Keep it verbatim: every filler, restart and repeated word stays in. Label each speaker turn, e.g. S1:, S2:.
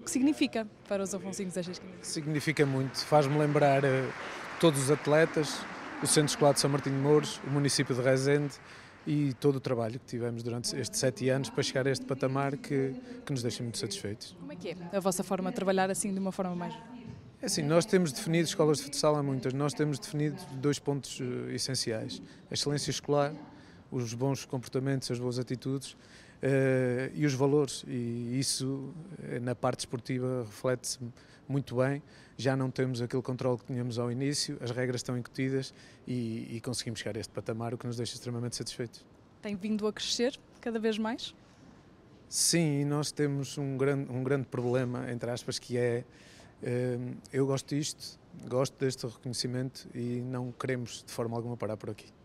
S1: O que significa para os Afonsinhos estas quintas?
S2: Significa muito, faz-me lembrar eh, todos os atletas, o Centro Escolar de São Martinho de Mouros, o município de Rezende e todo o trabalho que tivemos durante estes sete anos para chegar a este patamar que, que nos deixa muito satisfeitos.
S1: Como é que é a vossa forma de trabalhar assim de uma forma mais...
S2: É assim, nós temos definido, escolas de futsal há muitas, nós temos definido dois pontos eh, essenciais: a excelência escolar, os bons comportamentos, as boas atitudes eh, e os valores, e isso eh, na parte esportiva reflete-se muito bem. Já não temos aquele controle que tínhamos ao início, as regras estão incutidas e, e conseguimos chegar a este patamar, o que nos deixa extremamente satisfeitos.
S1: Tem vindo a crescer cada vez mais?
S2: Sim, e nós temos um grande, um grande problema, entre aspas, que é eh, eu gosto disto, gosto deste reconhecimento e não queremos de forma alguma parar por aqui.